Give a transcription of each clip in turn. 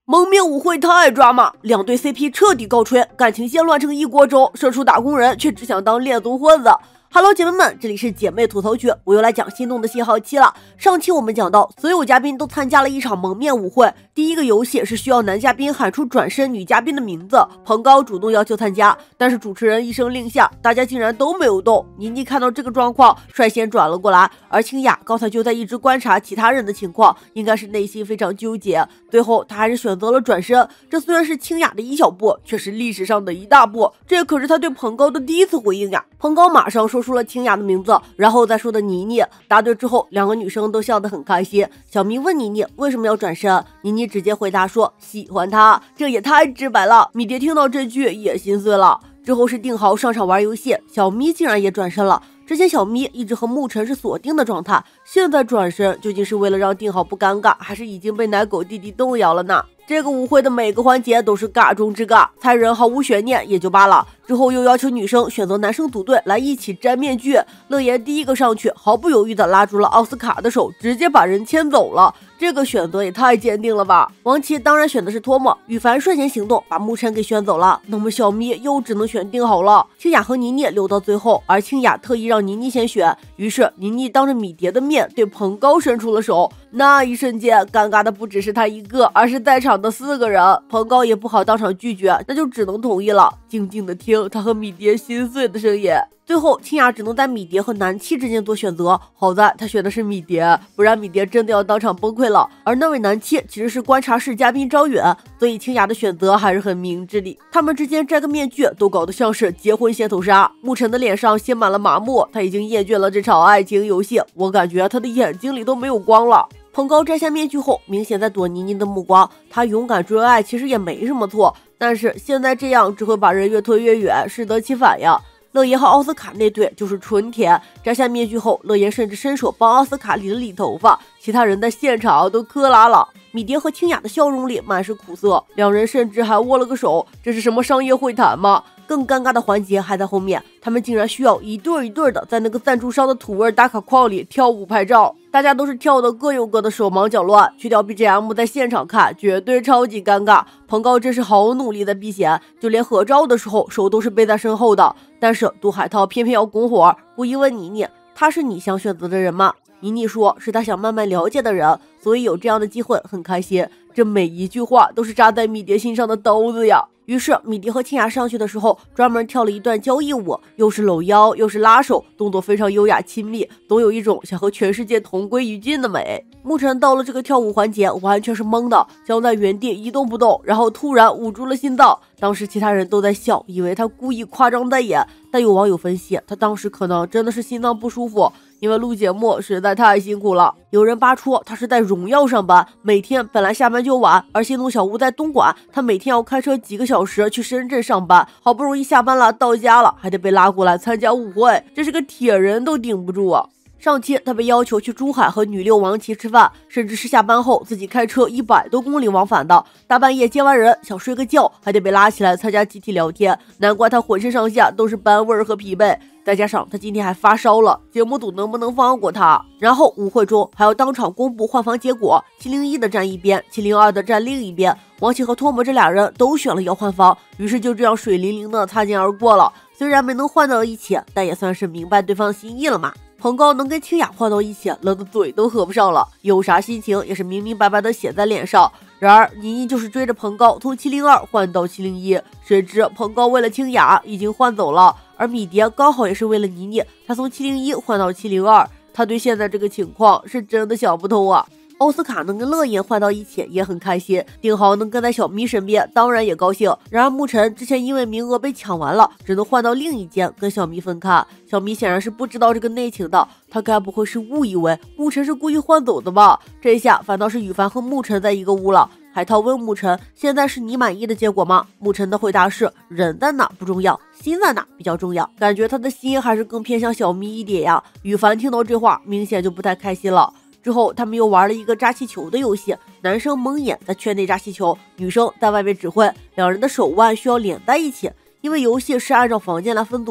蒙面舞会太抓马，两对 CP 彻底告吹，感情线乱成一锅粥，社畜打工人却只想当恋综混子。Hello， 姐妹们，这里是姐妹吐槽区，我又来讲心动的信号期了。上期我们讲到，所有嘉宾都参加了一场蒙面舞会。第一个游戏是需要男嘉宾喊出转身女嘉宾的名字，彭高主动要求参加，但是主持人一声令下，大家竟然都没有动。倪妮看到这个状况，率先转了过来，而清雅刚才就在一直观察其他人的情况，应该是内心非常纠结。最后她还是选择了转身，这虽然是清雅的一小步，却是历史上的一大步。这可是她对彭高的第一次回应呀！彭高马上说出了清雅的名字，然后再说的倪妮。答对之后，两个女生都笑得很开心。小咪问倪妮为什么要转身，倪妮直接回答说喜欢她，这也太直白了。米蝶听到这句也心碎了。之后是定豪上场玩游戏，小咪竟然也转身了。之前小咪一直和沐晨是锁定的状态，现在转身究竟是为了让定豪不尴尬，还是已经被奶狗弟弟动摇了呢？这个舞会的每个环节都是尬中之尬，猜人毫无悬念也就罢了，之后又要求女生选择男生组队来一起摘面具。乐言第一个上去，毫不犹豫地拉住了奥斯卡的手，直接把人牵走了。这个选择也太坚定了吧！王琦当然选的是托莫，羽凡率先行动把沐晨给选走了，那么小咪又只能选定好了。清雅和倪妮留到最后，而清雅特意让倪妮先选，于是倪妮当着米蝶的面对彭高伸出了手。那一瞬间尴尬的不只是他一个，而是在场的4个人。彭高也不好当场拒绝，那就只能同意了，静静的听他和米蝶心碎的声音。最后清雅只能在米蝶和南七之间做选择，好在他选的是米蝶，不然米蝶真的要当场崩溃了。而那位南七其实是观察室嘉宾张远，所以清雅的选择还是很明智的。他们之间摘个面具都搞得像是结婚线头杀。沐晨的脸上写满了麻木，他已经厌倦了这场爱情游戏，我感觉他的眼睛里都没有光了。彭高摘下面具后明显在躲倪妮的目光，他勇敢追爱其实也没什么错，但是现在这样只会把人越推越远，适得其反呀。乐言和奥斯卡那对就是纯甜，摘下面具后，乐言甚至伸手帮奥斯卡理了理头发，其他人在现场都磕拉了。米蝶和清雅的笑容里满是苦涩，两人甚至还握了个手，这是什么商业会谈吗？更尴尬的环节还在后面，他们竟然需要一对一对的在那个赞助商的土味打卡框里跳舞拍照，大家都是跳的各有各的手忙脚乱，去掉 BGM 在现场看绝对超级尴尬。彭高真是好努力的避嫌，就连合照的时候手都是背在身后的，但是杜海涛偏偏要拱火，故意问倪妮他是你想选择的人吗？倪妮说是他想慢慢了解的人，所以有这样的机会很开心。这每一句话都是扎在米蝶心上的刀子呀。于是米蝶和清雅上去的时候专门跳了一段交谊舞，又是搂腰又是拉手，动作非常优雅亲密，都有一种想和全世界同归于尽的美。沐晨到了这个跳舞环节完全是懵的，僵在原地一动不动，然后突然捂住了心脏。当时其他人都在笑，以为他故意夸张在演，但有网友分析他当时可能真的是心脏不舒服，因为录节目实在太辛苦了。有人扒出他是在荣耀上班，每天本来下班就晚，而心动小屋在东莞，他每天要开车几个小时去深圳上班，好不容易下班了到家了，还得被拉过来参加舞会，这是个铁人都顶不住啊。上期他被要求去珠海和女六王琦吃饭，甚至是下班后自己开车100多公里往返的，大半夜接完人想睡个觉，还得被拉起来参加集体聊天，难怪他浑身上下都是班味儿和疲惫，再加上他今天还发烧了，节目组能不能放过他？然后舞会中还要当场公布换房结果，701的站一边，702的站另一边，王琦和托莫这俩人都选了要换房，于是就这样水灵灵的擦肩而过了。虽然没能换到一起，但也算是明白对方的心意了嘛。彭高能跟清雅换到一起，乐得嘴都合不上了，有啥心情也是明明白白的写在脸上。然而倪妮就是追着彭高从702换到701，谁知彭高为了清雅已经换走了，而米蝶刚好也是为了倪妮，他从701换到702，他对现在这个情况是真的想不通啊。奥斯卡能跟乐言换到一起也很开心，丁豪能跟在小咪身边当然也高兴。然而沐晨之前因为名额被抢完了，只能换到另一间跟小咪分开。小咪显然是不知道这个内情的，他该不会是误以为沐晨是故意换走的吧？这一下反倒是羽凡和沐晨在一个屋了。海涛问沐晨现在是你满意的结果吗？沐晨的回答是人在哪不重要，心在哪比较重要，感觉他的心还是更偏向小咪一点呀。羽凡听到这话明显就不太开心了。之后他们又玩了一个扎气球的游戏，男生蒙眼在圈内扎气球，女生在外面指挥，两人的手腕需要连在一起。因为游戏是按照房间来分组的，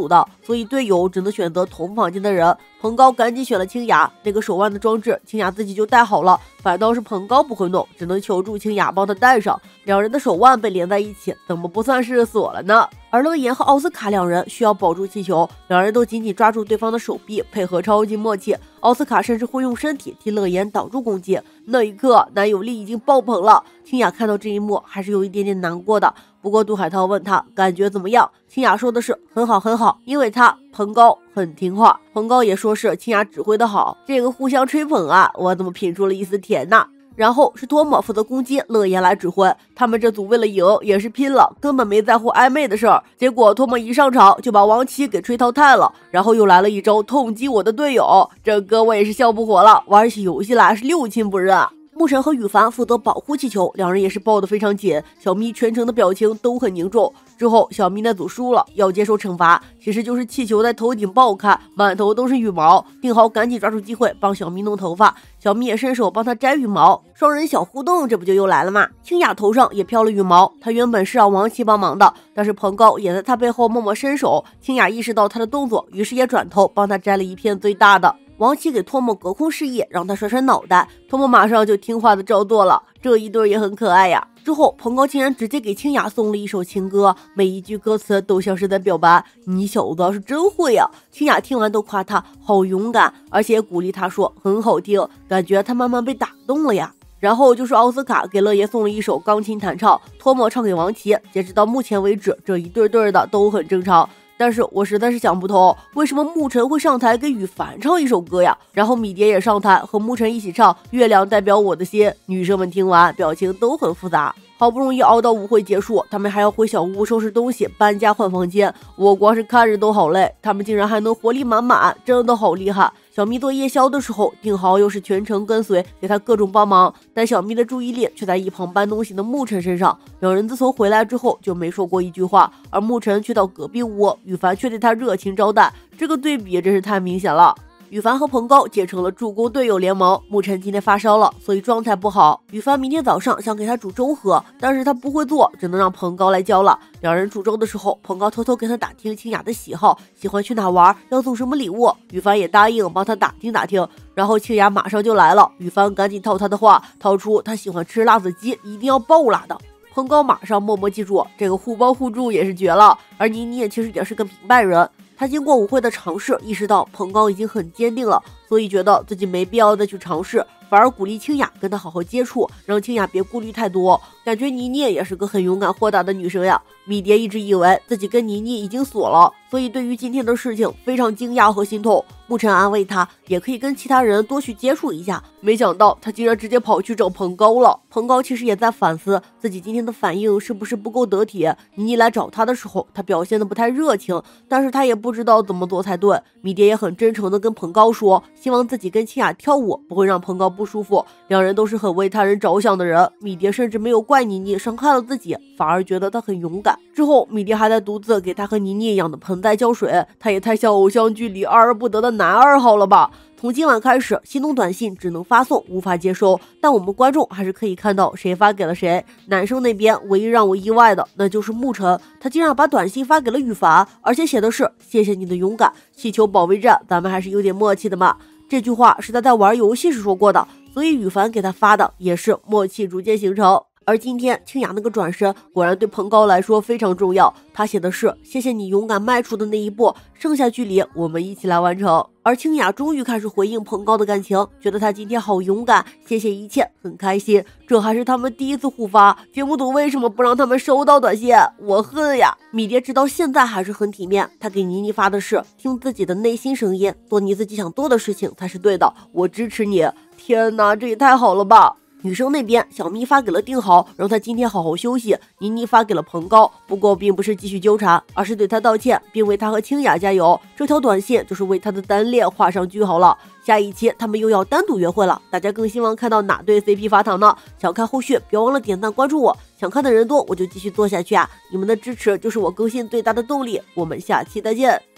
所以队友只能选择同房间的人。彭高赶紧选了清雅，那个手腕的装置清雅自己就戴好了，反倒是彭高不会弄，只能求助清雅帮他戴上。两人的手腕被连在一起，怎么不算是锁了呢？而乐言和奥斯卡两人需要保住气球，两人都紧紧抓住对方的手臂，配合超级默契。奥斯卡甚至会用身体替乐言挡住攻击。那一刻，男友力已经爆棚了。清雅看到这一幕，还是有一点点难过的。不过杜海涛问他感觉怎么样，清雅说的是很好很好，因为他彭高很听话。彭高也说是清雅指挥的好，这个互相吹捧啊，我怎么品出了一丝甜呐？然后是托莫负责攻击，乐言来指挥。他们这组为了赢也是拼了，根本没在乎暧昧的事儿。结果托莫一上场就把王琦给吹淘汰了，然后又来了一招痛击我的队友，这哥我也是笑不活了，玩起游戏来是六亲不认啊。牧尘和羽凡负责保护气球，两人也是抱得非常紧。小咪全程的表情都很凝重。之后小咪那组输了，要接受惩罚，其实就是气球在头顶爆开，满头都是羽毛。定豪赶紧抓住机会帮小咪弄头发，小咪也伸手帮他摘羽毛，双人小互动，这不就又来了吗？清雅头上也飘了羽毛，她原本是让王琦帮忙的，但是彭高也在她背后默默伸手。清雅意识到他的动作，于是也转头帮他摘了一片最大的。王琦给托莫隔空示意，让他甩甩脑袋，托莫马上就听话的照做了。这一对也很可爱呀。之后彭高竟然直接给清雅送了一首情歌，每一句歌词都像是在表白，你小子是真会呀。清雅听完都夸他好勇敢，而且也鼓励他说很好听，感觉他慢慢被打动了呀。然后就是奥斯卡给乐爷送了一首钢琴弹唱，托莫唱给王琦。截止到目前为止，这一对对的都很正常。但是我实在是想不通，为什么牧尘会上台给羽凡唱一首歌呀？然后米蝶也上台和牧尘一起唱《月亮代表我的心》。女生们听完表情都很复杂。好不容易熬到舞会结束，他们还要回小屋收拾东西、搬家换房间。我光是看着都好累，他们竟然还能活力满满，真的好厉害。小咪做夜宵的时候，定豪又是全程跟随，给他各种帮忙，但小咪的注意力却在一旁搬东西的牧尘身上。两人自从回来之后就没说过一句话，而牧尘却到隔壁屋，羽凡却对他热情招待，这个对比真是太明显了。羽凡和彭高结成了助攻队友联盟。牧尘今天发烧了，所以状态不好。羽凡明天早上想给他煮粥喝，但是他不会做，只能让彭高来教了。两人煮粥的时候，彭高偷偷跟他打听清雅的喜好，喜欢去哪玩，要送什么礼物。羽凡也答应帮他打听打听。然后清雅马上就来了，羽凡赶紧套他的话，掏出他喜欢吃辣子鸡，一定要爆辣的。彭高马上默默记住，这个互帮互助也是绝了。而倪妮其实也是个明白人。他经过舞会的尝试，意识到彭高已经很坚定了，所以觉得自己没必要再去尝试，反而鼓励清雅跟他好好接触，让清雅别顾虑太多。感觉倪妮也是个很勇敢豁达的女生呀。米蝶一直以为自己跟倪妮已经锁了，所以对于今天的事情非常惊讶和心痛。牧尘安慰他，也可以跟其他人多去接触一下。没想到他竟然直接跑去找彭高了。彭高其实也在反思自己今天的反应是不是不够得体。倪妮来找他的时候，他表现的不太热情，但是他也不知道怎么做才对。米蝶也很真诚的跟彭高说，希望自己跟清雅跳舞不会让彭高不舒服。两人都是很为他人着想的人。米蝶甚至没有怪倪妮伤害了自己，反而觉得他很勇敢。之后米蝶还在独自给他和倪妮一样的盆栽浇水，他也太像偶像剧里爱而不得的男二号了吧。从今晚开始，心动短信只能发送，无法接收，但我们观众还是可以看到谁发给了谁。男生那边唯一让我意外的，那就是牧尘，他竟然把短信发给了羽凡，而且写的是谢谢你的勇敢，气球保卫战咱们还是有点默契的嘛。这句话是他在玩游戏时说过的，所以羽凡给他发的也是默契逐渐形成。而今天清雅那个转身果然对彭高来说非常重要，他写的是谢谢你勇敢迈出的那一步，剩下距离我们一起来完成。而清雅终于开始回应彭高的感情，觉得他今天好勇敢，谢谢一切，很开心。这还是他们第一次互发，节目组为什么不让他们收到短信？我恨呀！米蝶直到现在还是很体面，他给倪妮发的是听自己的内心声音，做你自己想做的事情才是对的，我支持你。天哪，这也太好了吧！女生那边，小咪发给了定豪，让他今天好好休息。倪妮发给了彭高，不过并不是继续纠缠，而是对他道歉，并为他和清雅加油。这条短信就是为他的单恋画上句号了。下一期他们又要单独约会了，大家更希望看到哪对 CP 发糖呢？想看后续，别忘了点赞关注我。想看的人多，我就继续做下去啊！你们的支持就是我更新最大的动力。我们下期再见。